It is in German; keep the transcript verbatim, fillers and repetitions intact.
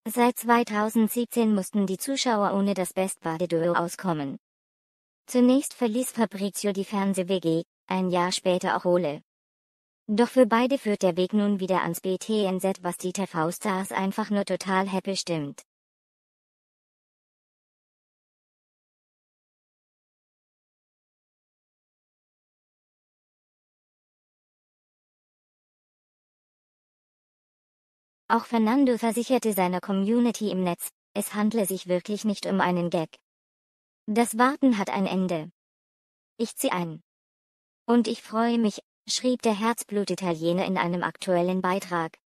Seit zweitausendsiebzehn mussten die Zuschauer ohne das Bestbuddy-Duo auskommen. Zunächst verließ Fabrizio die Fernseh-W G, ein Jahr später auch Ole. Doch für beide führt der Weg nun wieder ans B T N Z, was die T V-Stars einfach nur total happy stimmt. Auch Fernando versicherte seiner Community im Netz, es handle sich wirklich nicht um einen Gag. Das Warten hat ein Ende. Ich zieh ein. Und ich freue mich, schrieb der Herzblut-Italiener in einem aktuellen Beitrag.